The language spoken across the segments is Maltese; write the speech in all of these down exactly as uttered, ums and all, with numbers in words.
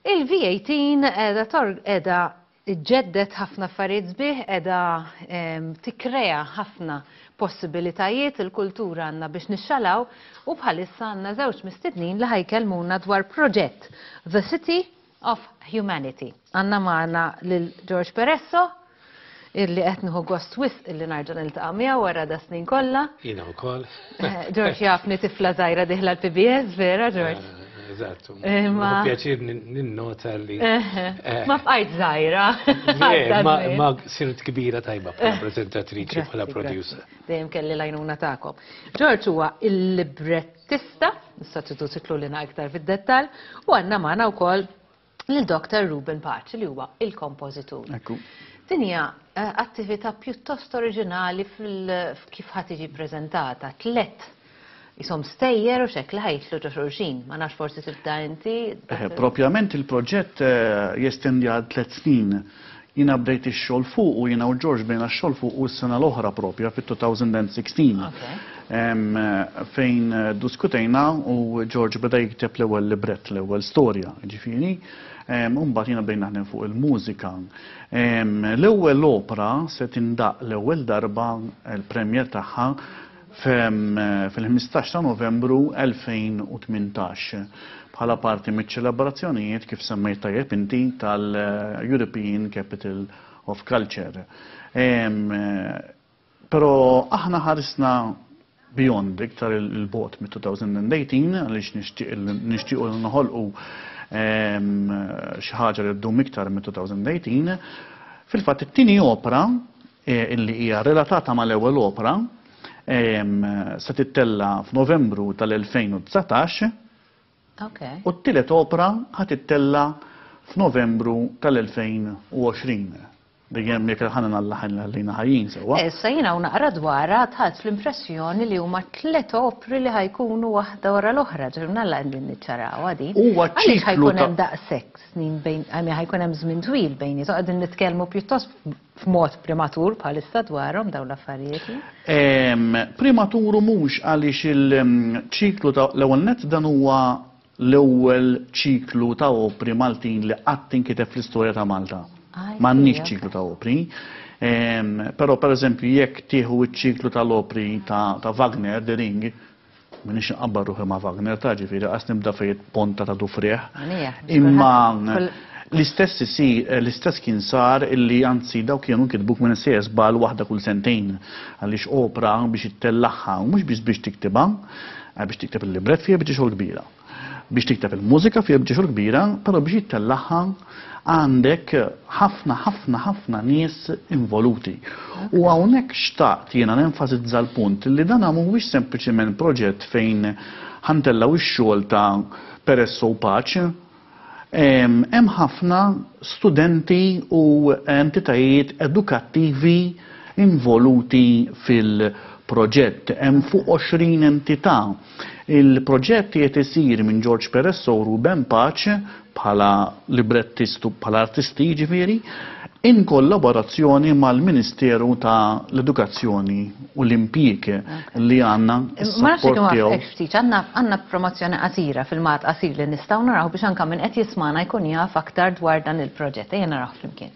Il-V eighteen edha torg edha ġeddet ħafna affarijiet sbieħ, edha tikkrea ħafna possibilitajiet, il-kultura għandna biex nixxalaw u bħalissa għandna żewġ mistednin li ħajkelmuna dwar proġett The City of Humanity. Għandna magħna lil Ġorg Peresso, illi qed nieħu gost wisq illi narġa' niltaqa' miegħu wara da snin kollha. Jiena wkoll. Ġorg jafni tifla żgħira diħla l-P B S, vera Ġorg? Eżattu. Ma pjaċir ninnota li. Ma bqajt żgħira. Ma sirt kbira tajba bħala preżentatriċi bħala producer. Dejjem kelli l-għajnuna tagħkom. Ġorg huwa il-librettista, s-sostitut titlu lina iktar fid-dettall, u għandna magħna wkoll lil-Doktor Ruben Paċ li huwa il-kompożitur. Din hija attività pjuttost oriġinali kif ħadd tiġi ppreżentata. Tlet jisom stejjer u xekk li ħajtlu ġo xulxin. Ma nafx forsi tibda inti. Propjament il-proġett jestendi għal tliet snin. Jiena bdejt ix-xogħol fuq u jiena u Ġorg bdejna x-xogħol fuq u s-sena l-oħra propja fit-twenty sixteen. Fejn diskutejna u Ġorg beda jikteb l-ewwel librett, l-ewwel storja, ġifieri. Mbagħad jiena bdejna naħdem fuq il-mużika. L-ewwel opera se tindaq l-ewwel darba l-premjer tagħha fil-ħmistax ta' Novembru elfejn u tmintax bħala parti miċ-ċelebrazzjonijiet kif semmejt tajjeb inti tal-European Capital of Culture. Però aħna ħarisna beyond iktar il-bot mit-twenty eighteen għaliex nixtiequ nħolqu xi ħaġa li ddum iktar mit-twenty eighteen. Fil-fatt it-tieni opera illi hija relatata mal-ewwel opera se tittella f'Novembru tal-elfejn u tsatax u t-tielet opera ħad tittella f'Novembru tal-elfejn u għoxrin. Dejjem jekk ħana nallaħan għallina ħajjin sewwa. Issa jiena u naqra dwarha tħadd l-impressjoni li huma tliet opri li ħajkunu waħda wara l-oħra, ġurnà l għandin niċċarawha din. Huwa ċiklu ħajkun hemm daqshekk snin bejn, għami ħajkun hemm żmien twil bejn, qegħdin nitkellmu pjuttost f'mod primatur bħalissa dwarhom dawn l-affarijiet. Primaturu mhux għaliex il-ċiklu ta' l-ewwel nett dan huwa l-ewwel ċiklu ta' opri Maltin li qatt inkiteb fl-istorja ta' Malta. M'għandniex ċiklu ta' opri. Però pereżempju jekk tieħu ċ-ċiklu tal-opri ta' Wagner, The Ring, minix nqabbar ruħi ma' Wagner ta' ġifieri qas nibda fejn Ponta ta' Dufrieħ. Imma l-istess isir, l-istess kien sar illi anzi daw kienu kitbuk minn sejs bal waħda kull sentejn għaliex opra biex ittellaħħa u mhux biex biex tiktibha, biex tikteb il-librett fiha biex xogħol kbira. Biex tikteb il-mużika fiha biex xogħol kbira, però biex jittellaħħa għandek ħafna ħafna ħafna nies involuti. U hawnhekk xtaqt jiena nenfasizza l-punt li dan mhuwiex sempliċement proġett fejn ħantellaw ix-xogħol ta' Peresso u Paċ. Hemm ħafna studenti u entitajiet edukattivi involuti fil-proġett. Hemm fuq għoxrin entità. Il-proġett jiet isir minn Ġorg Peresso u Ruben Paċ bħala librettist u bħala artisti ġifieri in kollaborazzjoni mal-Ministeru ta' l-Edukazzjoni u l-Impjieg li għandna s-support tiegħu. Għandna promozzjoni qasira fil-mat qasir li nistgħu naraw biex anke min qed jismana jkun jaf aktar dwar dan il-proġett. Ejja naraw flimkien.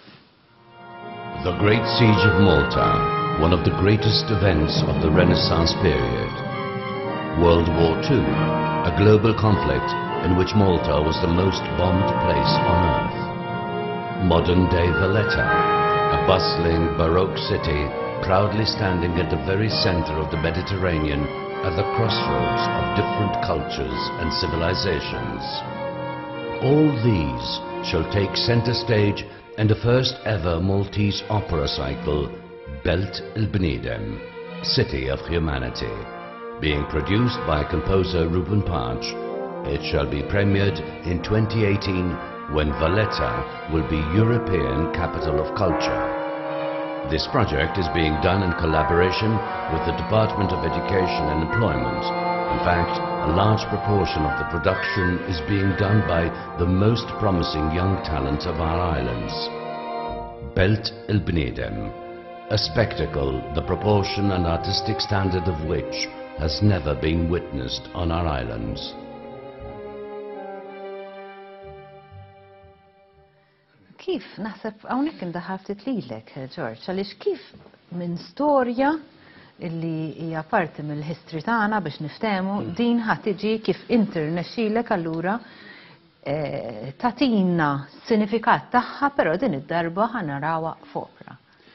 The Great Siege of Malta, one of the greatest events of the Renaissance period. World War Two, a global conflict in which Malta was the most bombed place on earth. Modern-day Valletta, a bustling Baroque city proudly standing at the very center of the Mediterranean at the crossroads of different cultures and civilizations. All these shall take center stage in the first ever Maltese opera cycle, Belt il-Bniedem, City of Humanity, being produced by composer Ruben Paċ. It shall be premiered in twenty eighteen when Valletta will be European Capital of Culture. This project is being done in collaboration with the Department of Education and Employment. In fact, a large proportion of the production is being done by the most promising young talent of our islands. Belt il-Bniedem, a spectacle the proportion and artistic standard of which has never been witnessed on our islands. kif naħseb hawnhekk indaħal ftit lilek, Ġorġ, għaliex kif minn storja illi hija parti mill-history tagħna biex niftehmu din ħadd tiġi kif internexxilek allura tatina sinifikat tagħha, però din id-darba ħanarawha f'opra.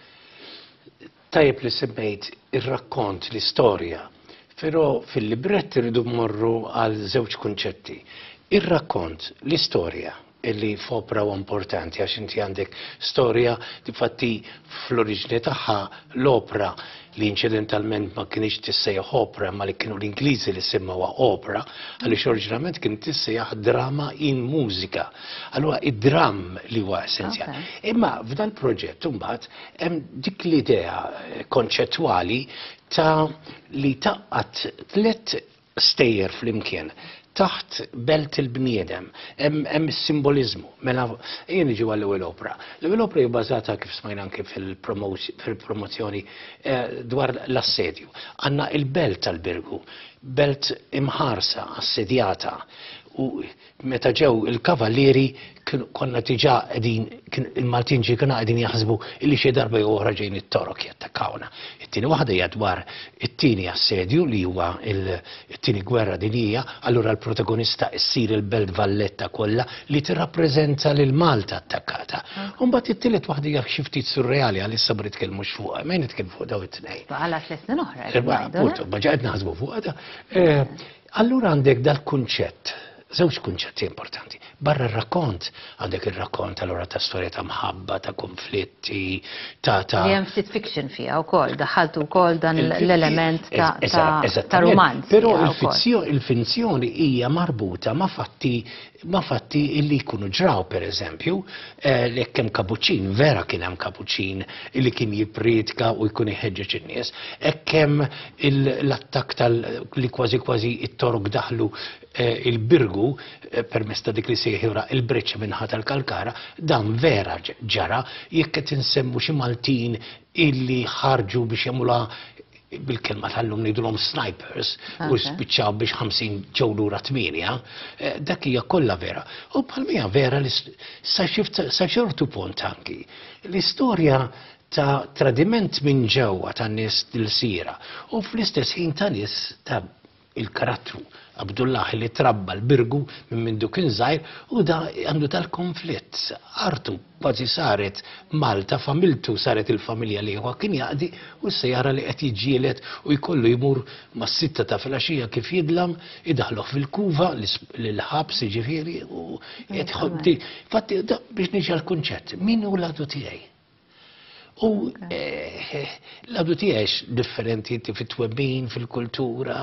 Tajjeb li semmejt ir-rakkont, l-istorja, però fil-librett irridu mmorru għal żewġ kunċetti. Ir-rakkont, l-istorja, illi f'opra u importanti, għax inti għandek storja difatti fl-oriġini tagħha l-opra li incidentalment ma kienx tissejjaħ opera, ma li kienu l-Ingliżi li semmawha opera, għaliex oriġinament kien tissejjaħ drama in mużika. Allura id-dram li huwa essenzjali. Imma f'dan proġett imbagħad hemm dik l-idea konċettwali ta' li taqqat tliet stejjer flimkien taħt belt il-bniedem, hemm simbolizmu. Mela jien niġu għall-ewwel opera. L-ewwel opera hija bbażata kif smajna anke fil-promozzjoni dwar l-assedju. Għandna il-belt tal-Birgu, belt imħarsa, assedjata, u meta ġew il-kavallieri konna diġà qegħdin il-Maltin ġi kienu qegħdin jaħsbu li xi darba jew oħra ġejjin it-torok jattakkawna. It-tieni waħda hija dwar it-tieni assedju li huwa it-tieni gwerra dinjija, allura l-protagonista ssir il-belt Valletta kollha li tirrappreżenta lil Malta attakkata. U mbagħad it-tielet waħda hija xi ftit surreali għalissa ma nitkellmux fuqha, ma nitkellmu fuq daw it-tnejn. Baqala tliet snin oħra. Appunto, ma ġaqgħed naħsbu fuqha. Allura għandek dal-kunċett. Żewġ kunċetti importanti. Barra r-rakkont, għandek ir-rakkont allura ta' storja ta' mħabba, ta' konflitti, ta' ta' li hemm ftit fiction fiha wkoll, daħħaltu wkoll dan l-element ta' romanz. Però il-finzjoni hija marbuta ma' fatti ma' fatti illi jkunu ġraw, pereżempju, li hemm kapuċin, vera kien hemm kapuċin illi kien jippredika u jkun iħeġġeġ in-nies, hekk hemm l-attakk tal li kważi kważi it-torok daħlu il-Birgu permezz ta' dik li sejħura il-breċċa minħa tal-Kalkara, dan vera ġara jekk qed insemmu xi Maltin illi ħarġu biex jagħmluha bil-kelma tal-lum nidulhom snipers u spiċċaw biex ħamsin ġew lura tminja, dak hija kollha vera. U bħalmija vera sa xortu punt anki l-istorja ta' tradiment minn ġewwa tan-nies l-sira u fl-istess ħin ta' nies ta' il-karattru Abdullah li trabba l-Birgu minn mindu kien żgħir u da għandu tal-konflitt. Artu kważi saret Malta, familtu saret il-familja li huwa kien jaqdi u issa jara li qed jiġġieled u jkollu jmur mas-sitta ta' filgħaxija kif jidlam, idaħluh fil-kuva l-ħabs jiġifieri u qed jħoddi. Fatti biex niġi għall-kunċett, min hu l-għadu tiegħi? U l-għadu tiegħek differenti fit-twebbin, fil-kultura,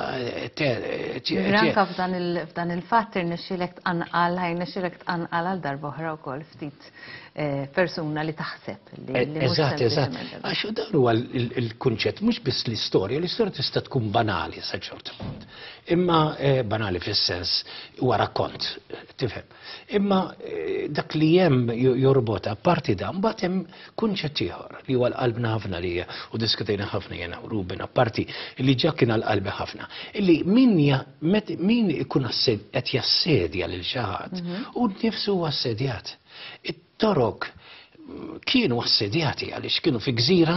Ranka f'dan il-fatt irnexxielek tqanqal, ħajnexxielek tqanqal għal darba oħra wkoll ftit persuna li taħseb li Eżatt, eżatt. Għax dan huwa l-kunċett mhux biss l-istorja, l-istorja tista' tkun banali sa ċertu punt. Imma banali fis-sens huwa rakkont, tifhem. Imma dak li hemm jorbota apparti dan mbagħad hemm kunċett ieħor li huwa l-qalbna ħafna li u diskutejna ħafna jiena u Ruben apparti li ġa kien għall-qalbi ħafna. Illi min ikun qed jassedja lil xi ħadd u nnifsu huwa assedjat. It-torok kienu assedjati għaliex kienu fi gżira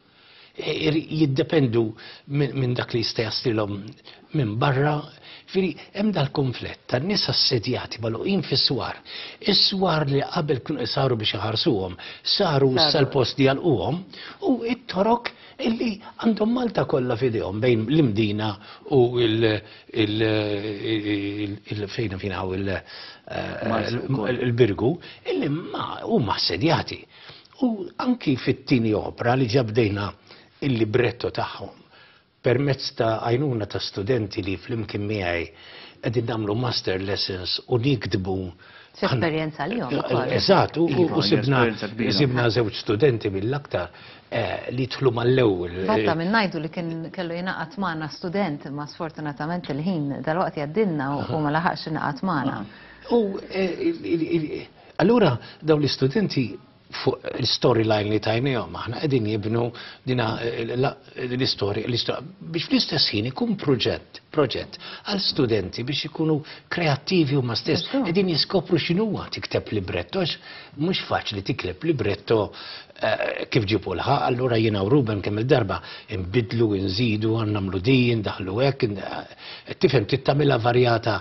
jiddependu minn dak li jista' jaslilhom minn barra. Firri, hemm dal-konflett tan-nies assedjati magħluqin fis-swar. Is-swar li qabel kienu saru biex iħarsuhom, saru sal-post li jalquhom u it-torok illi għandhom Malta kollha f'idejhom bejn l-Imdina u il-fejn fina il-Birgu illi huma assedjati. U anki fit-tieni opera li ġabdejna il-libretto tagħhom permezz ta' għajnuna ta' studenti li flimkien miegħi qegħdin nagħmlu master lessons u nikdbu. Esperjenza li jom. Eżatt, u sibna żewġ studenti mill-aktar li jidħlu mal-ewwel. Fatta minn ngħidu li kien kellu jingħaqad magħna student ma sfortunatament il-ħin dalwaqt jgħaddilna u ma laħaqx ingħaqad magħna. U allura dawn l-istudenti fuq l-storyline li tajnijom, aħna qegħdin jibnu dina l-istorja biex fl-istess ħin ikun proġett, proġett għal studenti biex ikunu kreattivi huma stess, qegħdin jiskopru x'inhuwa tikteb libretto, mhux faċli tikleb libretto kif ġibu l-ħaq, allura jiena u Ruben kemm il-darba nbidlu, nżidu, nagħmlu din, daħlu hekk, tifhem tittamilha varjata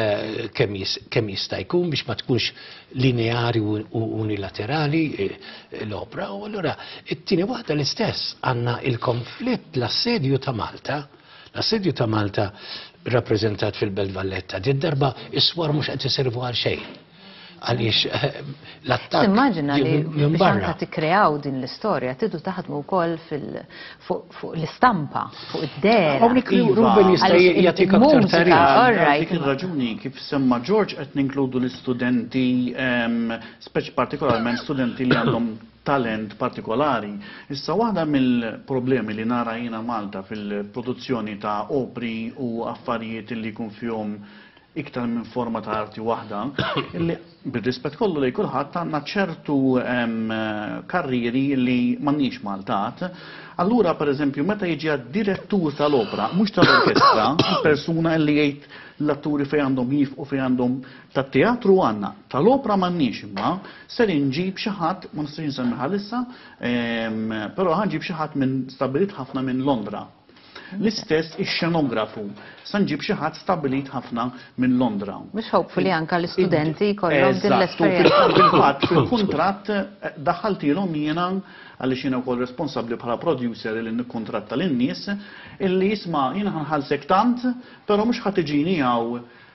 kemm jista' jkun biex ma tkunx lineari u unilaterali l-opra, u allura it-tieni waħda l-istess għandna il-konflitt l-assedju ta' Malta, l-assedju ta' Malta rappreżentat fil-Belt Valletta, din darba is-swar mhux qed iservu għal xejn. Għaliex l-attak. Immaġina li biex anka tikkreaw din l-istorja tidu taħdmu wkoll fuq l-istampa, fuq id-dera. Ruben jista' jagħtik aktar tarif. Dik ir-raġuni kif semma Ġorġ qed ninkludu l-istudenti, speċi partikolarment studenti li għandhom talent partikolari. Issa waħda mill-problemi li nara jiena Malta fil-produzzjoni ta' opri u affarijiet li jkun fihom iktar minn forma ta' arti waħda, illi bil-rispett kollu li kulħadd għandna ċertu karriri li m'għandniex Maltat. Allura, per eżempju, meta jiġi direttur tal-opra, mhux tal-orkestra, persuna li jgħid l-atturi fejn għandhom jifqu fejn għandhom tat-teatru għandna. Tal-opra m'għandniex imma ser inġib xi ħadd, ma nistax insemmiha issa, però ħanġib xi ħadd minn stabilit ħafna minn Londra. L-istess ix-xenografu. Sanġib xi ħadd stabilit ħafna minn Londra. Mhux hopefully anke l-istudenti jkollhom din l-esperjenza. Fil-fatt fil-kuntratt daħħaltilhom jiena għaliex jiena wkoll responsabbli bħala producer li nikkuntratta lin-nies illi jisma' jiena ħanħallsek tant, però mhux ħadd tiġini hawn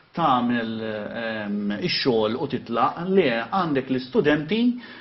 tagħmel ix-xogħol u titlaq, le għandek l-istudenti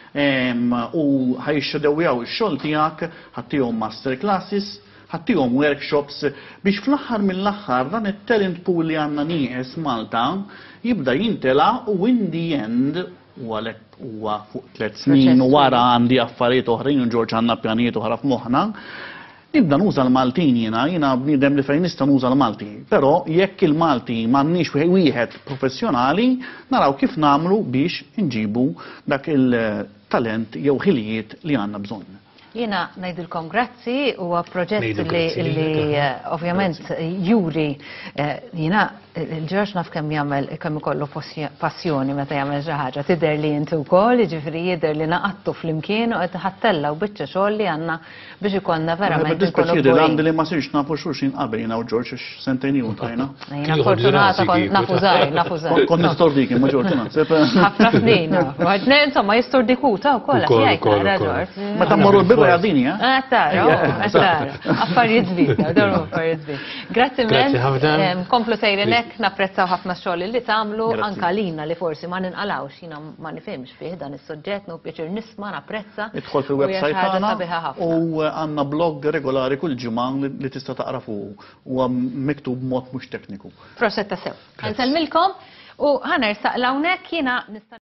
u ħajxxedewjaw ix-xogħol tiegħek, ħaddihom master classes, ħaddihom workshops biex fl-aħħar mill-aħħar dan it-talent pool li għandna nieqes Malta jibda jintela u in the end u għalhekk huwa fuq tliet snin u wara għandi affarijiet oħrajn u Ġorġ għandna pjanijiet oħra f'moħħna. Nibda nuża l-Maltin jiena, jiena bniedem li fejn nista' nuża l-Malti, però jekk il-Malti m'għandniex wieħed professjonali, naraw kif nagħmlu biex inġibu dak il-talent jew ħilijiet li għandna bżonn. Jiena ngħidilkom grazzi, huwa proġett li ovvjament juri jiena il-Ġorġ naf kemm jagħmel kemm ikollu passjoni meta jagħmel xi ħaġa, tidher li inti wkoll, jiġifieri jidher li naqattu flimkien u qed ħattella u biċċa xogħol li għandna biex ikollna verament inkunu għandi li ma sirx nafu xulxin qabel jiena u Ġorġ sentejn ilu tajna. Jiena fortunata nafu żgħir, nafu żgħir. Kont nistordik imma Ġorġ naħseb. Ħafna snin. Insomma jistordikuta wkoll għax jgħid Ġorġ. Meta mmorru l-birra jgħadini, eh? Tara, tara. Affarijiet żbieħ, dawn affarijiet żbieħ. Grazzi men, komplu sejrinek. Napprezzaw ħafna xogħol li tagħmlu anke lina li forsi ma ninqalawx jiena ma nifhimx fih dan is-suġġett nu pjaċir nisma' napprezza. Idħol fil-website tagħna u għandna blog regolari kull ġimgħa li tista' taqra fuq huwa miktub mod mhux tekniku. Prosetta sew. Nsellmilkom u ħanersaq hawnhekk jiena nista'